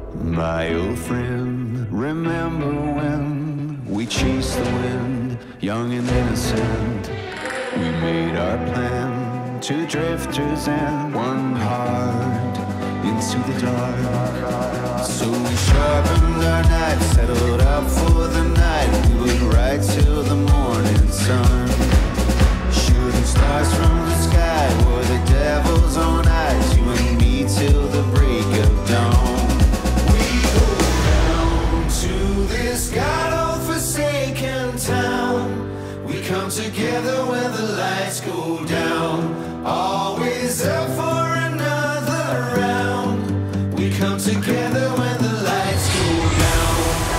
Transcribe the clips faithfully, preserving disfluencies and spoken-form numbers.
My old friend, remember when we chased the wind, young and innocent. We made our plan, two drifters and one heart into the dark. So we sharpened our knives, settled up for the night. We would ride till the morning sun. Shooting stars from the sky were the devil's own eyes. You and me till the break of dawn. This God-forsaken town, we come together when the lights go down. Always up for another round. We come together when the lights go down.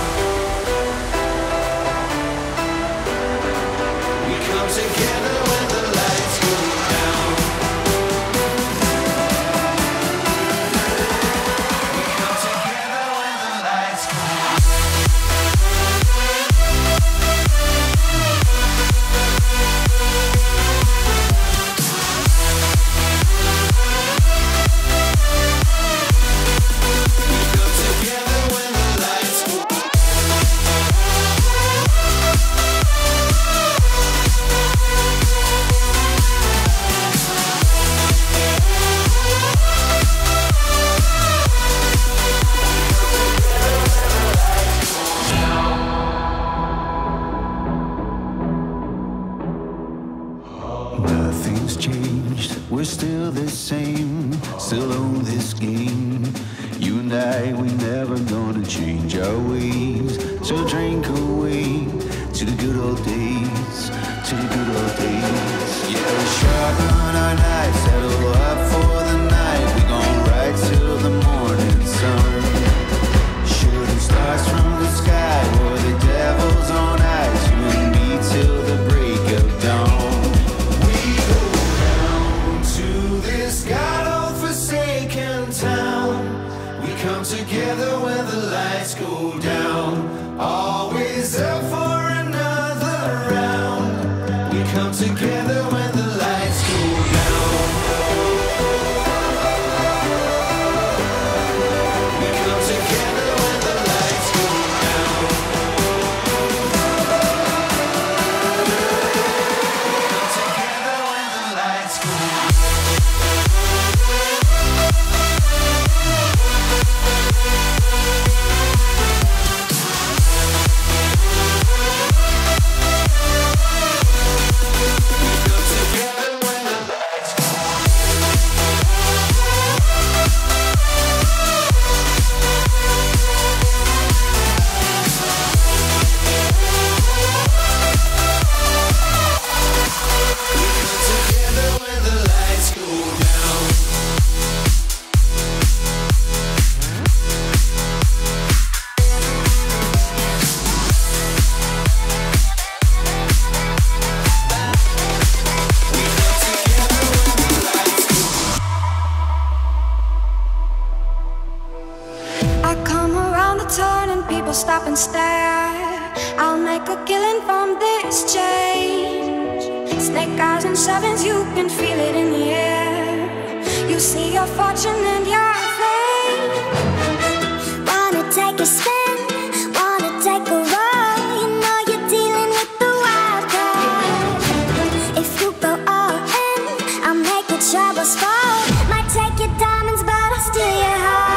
We come together when the lights go down. We come together when the lights go down. Nothing's changed, we're still the same, still own this game. You and I, we never gonna change our ways. So drink away to the good old days, to the good old days. Yeah, we sharpen our knives, settle up for the night. We gon' ride till the morning sun. Shooting stars from the sky were the devil's own eyes. You and me till the break of dawn. This God-forsaken town, we come together when the lights go down. Always up for another round. We come together when the lights go down. We come together when the lights go down. We come together when the lights go down. Stop and stare. I'll make a killing from this change. Snake eyes and sevens, you can feel it in the air. You see your fortune and your fame. Wanna take a spin, wanna take a roll. You know you're dealing with the wild card. If you go all in, I'll make your troubles fall. Might take your diamonds, but I'll steal your heart.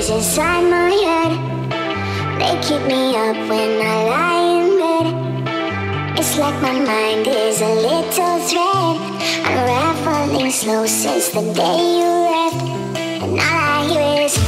voices inside my head. They keep me up when I lie in bed. It's like my mind is a little thread, unraveling slow since the day you left. And all I hear is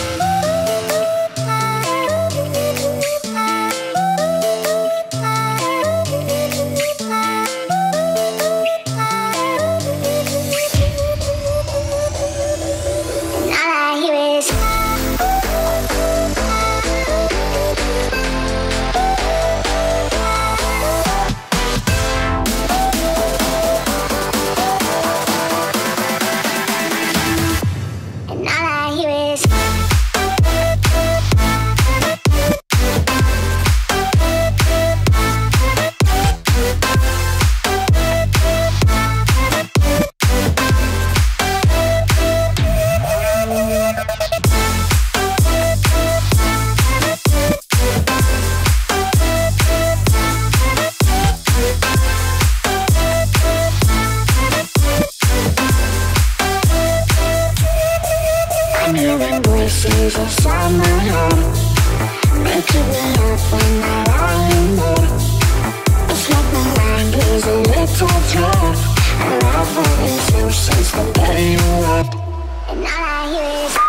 inside my head. They keep me up when I lie in bed. It's like my mind is a little thread, unraveling slow since the day you left. And all I hear is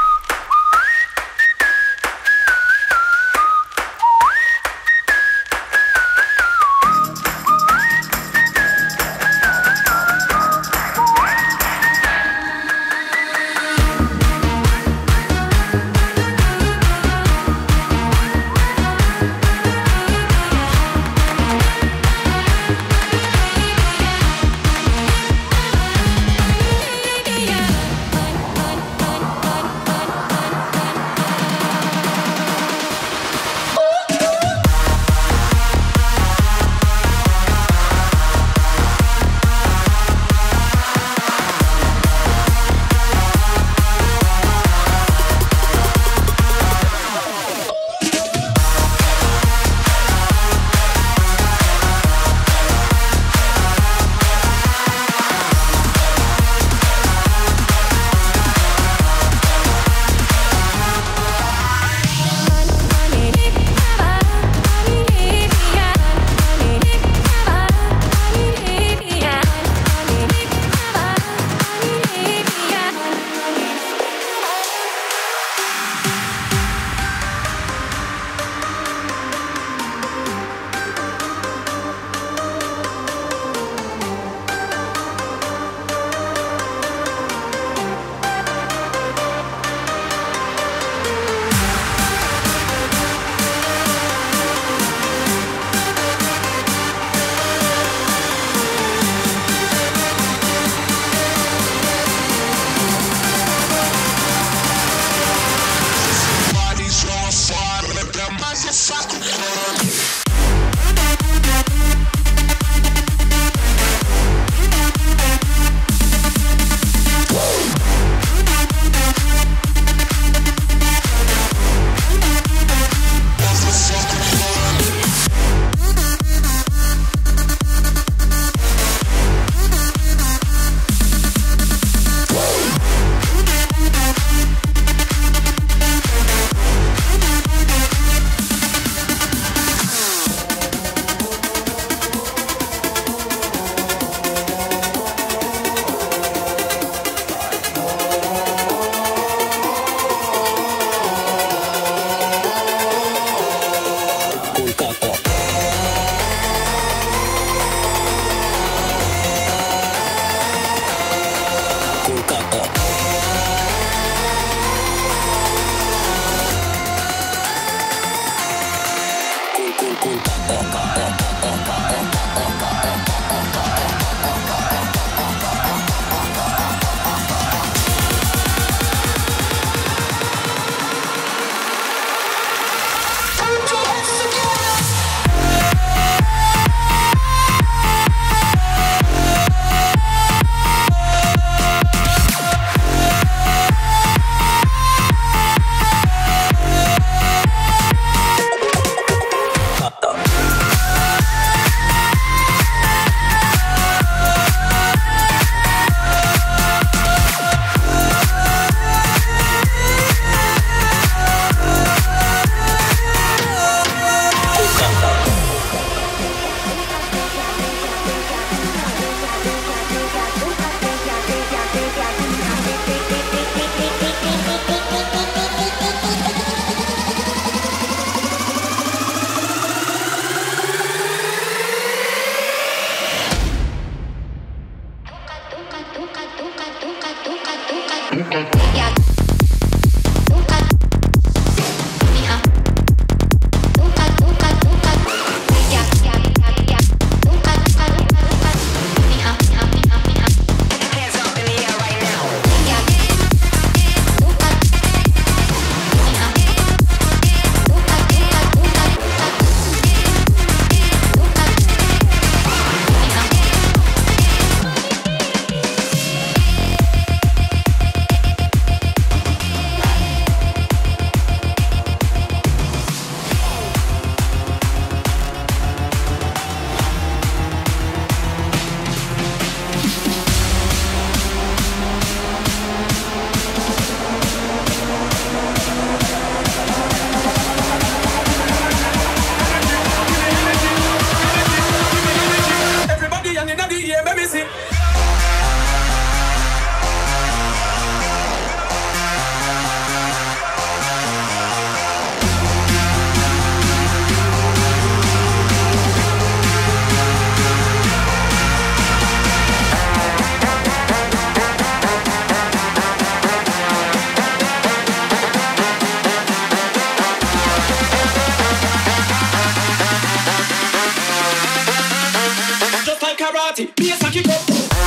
karate, bass a kick up.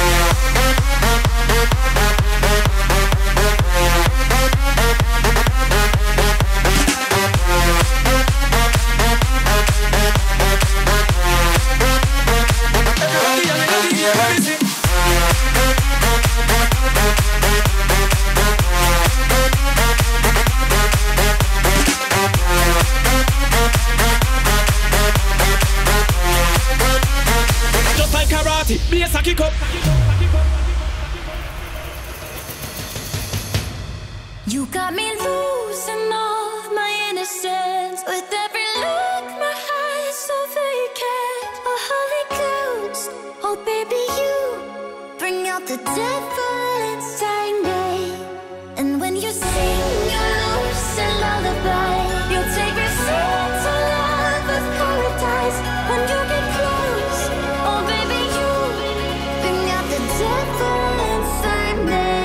Bass a kick up. You got me losing all of my innocence. With every look, my eyes so vacant. A holy ghost, oh baby, you bring out the devil inside me. And when you sing your lucid lullaby, you take me to love with paradise. When you get close, oh baby, you bring out the devil inside me.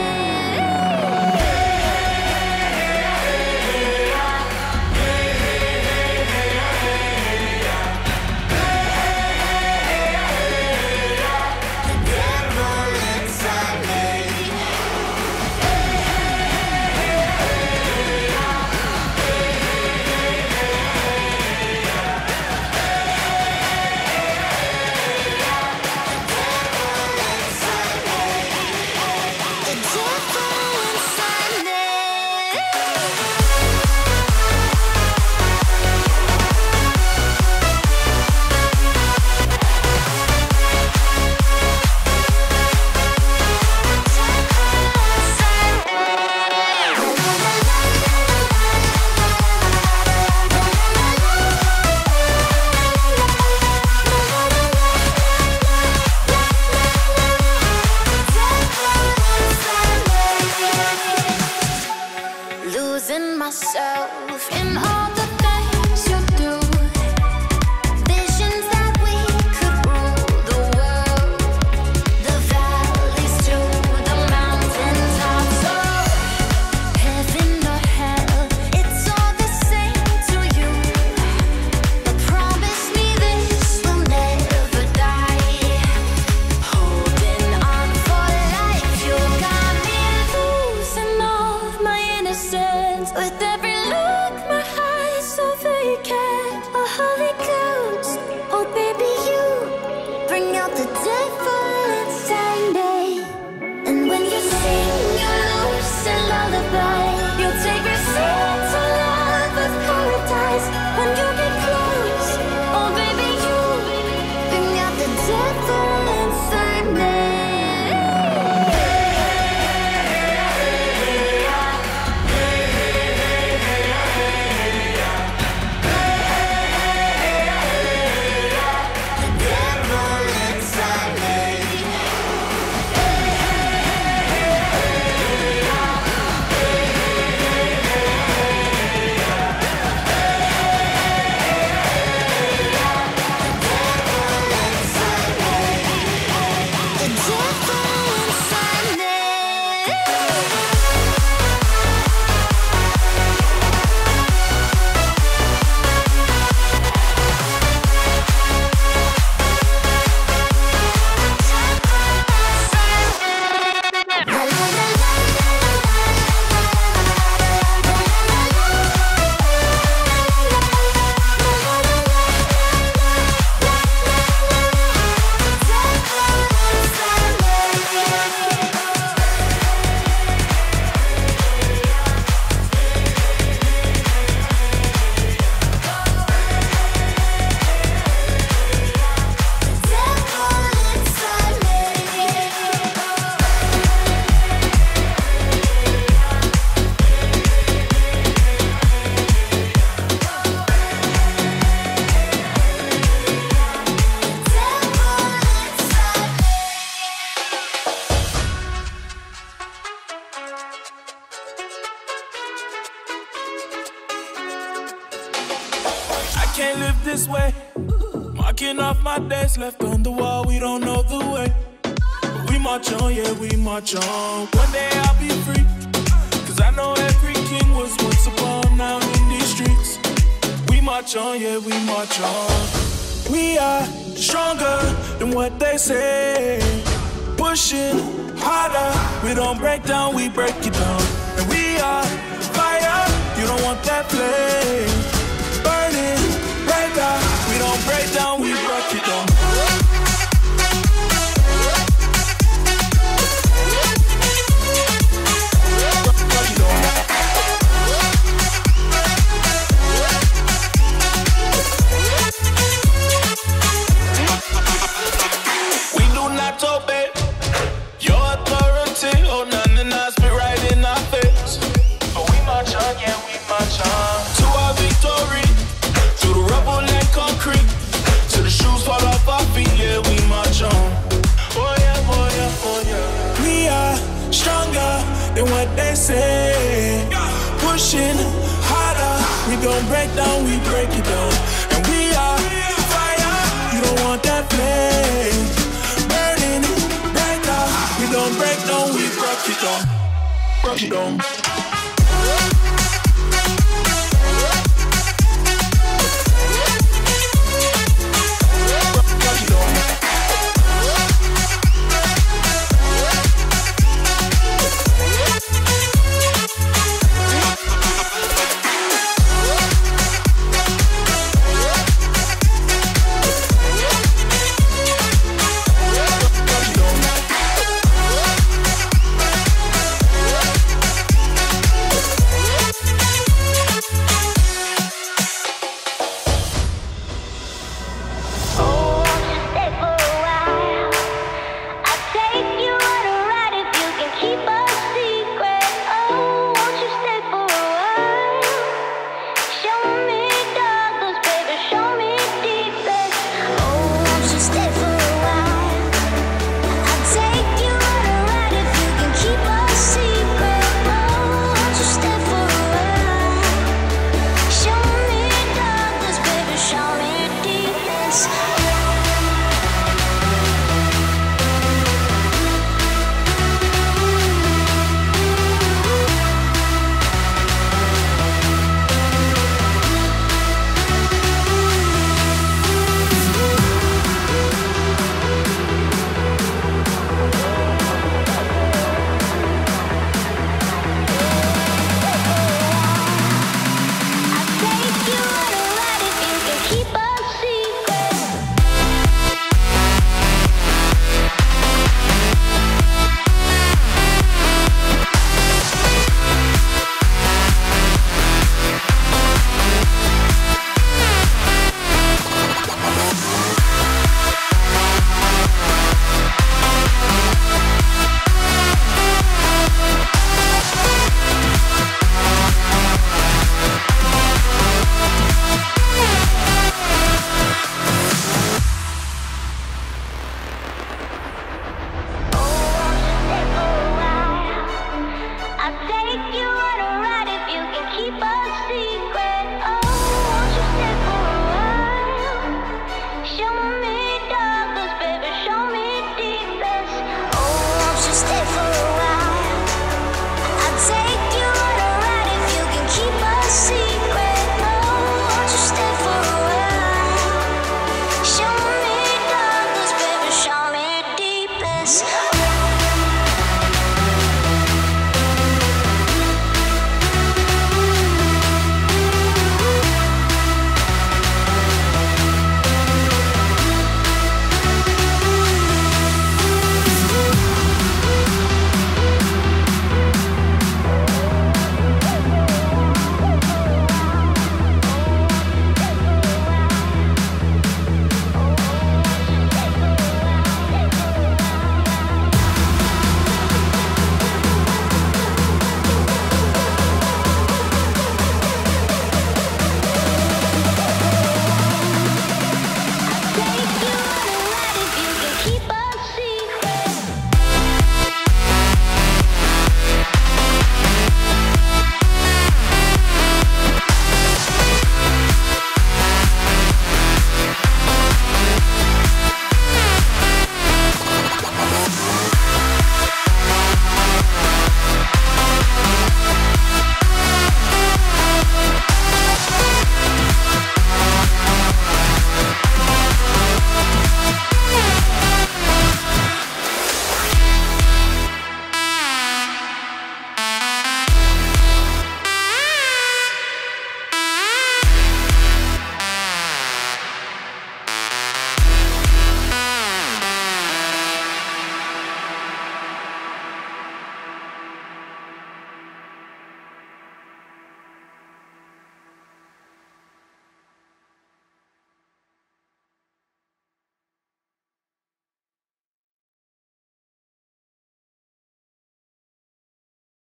can't live this way. Marking off my days left on the wall, we don't know the way. But we march on, yeah, we march on. One day I'll be free, cause I know every king was once upon now in these streets. We march on, yeah, we march on. We are stronger than what they say. Pushing harder, we don't break down, we break it down. And we are fire, you don't want that flame. Burning, break out, we don't break down, we break it down. What they say, pushing harder, we gon' break down, we break it down. And we are fire, you don't want that flame. Burning, break down, we gon' break down, we break it down. Break it down.